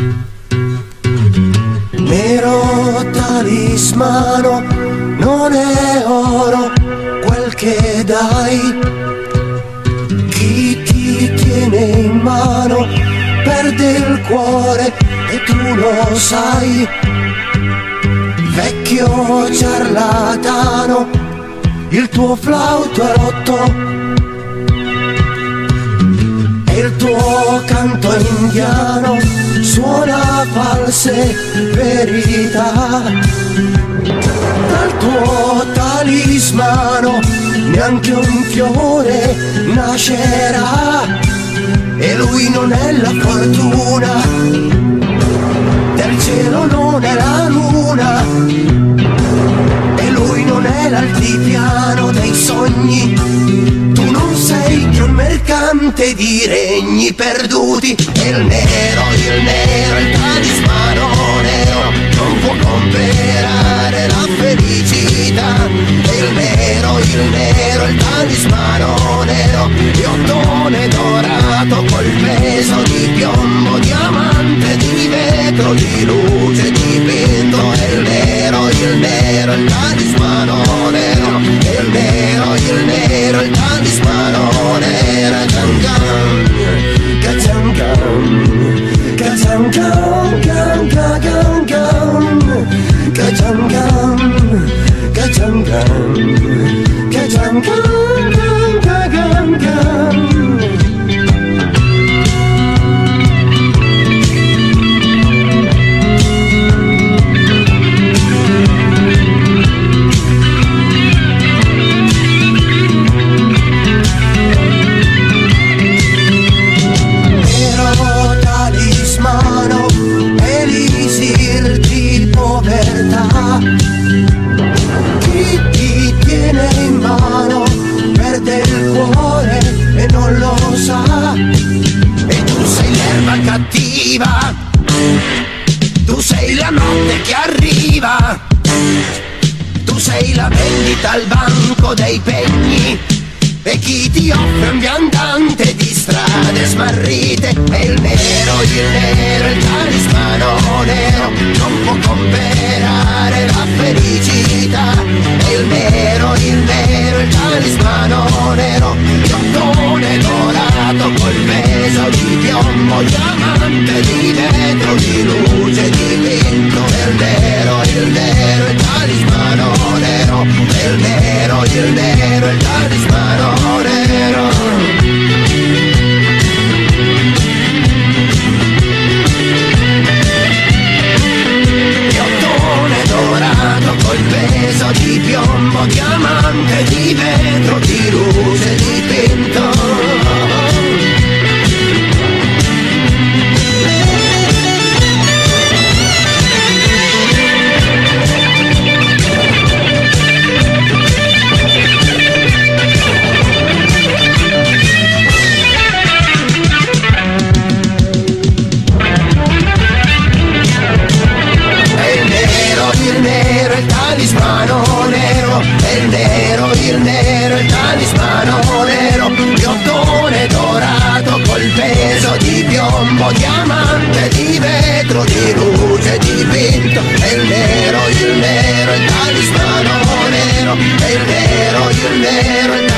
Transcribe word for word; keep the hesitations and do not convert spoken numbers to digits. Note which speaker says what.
Speaker 1: Nero talismano, non è oro quel che dai. Chi ti tiene in mano perde il cuore e tu lo sai. Vecchio ciarlatano, il tuo flauto è rotto e il tuo canto indiano suona false verità. Dal tuo talismano neanche un fiore nascerà, e lui non è la fortuna, del cielo non è la luna, e lui non è l'altipiano dei sogni. Tu non sei che un mercante di regni perduti. E il nero, il nero, il talismano nero non può comprare la felicità. E il nero, il nero, il talismano nero, di ottone dorato col peso di piombo, diamante, di vetro, di luce dipinto. E il nero, il nero, il talismano nero, e il nero, il nero, il talismano nero. Ka-cham-gam, ka-cham-gam, ka-cham-gam, ka-cham-gam, ka-cham-gam, ka-cham-gam, ka-cham-gam. Chi ti tiene in mano perde il cuore e non lo sa. E tu sei l'erba cattiva, tu sei la notte che arriva, tu sei la vendita al banco dei pegni, e chi ti offre un viandante di strade smarrite. E il nero, il nero, il talismano nero non può comprare la felicità. E il nero, il nero, il talismano nero, di ottone dorato col peso di piombo, diamante, di vetro, di luce dipinto. E il nero, il nero, il talismano nero, e il nero, il nero, il talismano nero. Di ottone dorato col peso di piombo, diamante, di vetro, di luce dipinto. Talismano nero, e il nero, il nero, il talismano nero, di ottone dorato col peso di piombo, diamante, di vetro, di luce dipinto. E il nero, il nero, il talismano nero, e il nero, il nero, il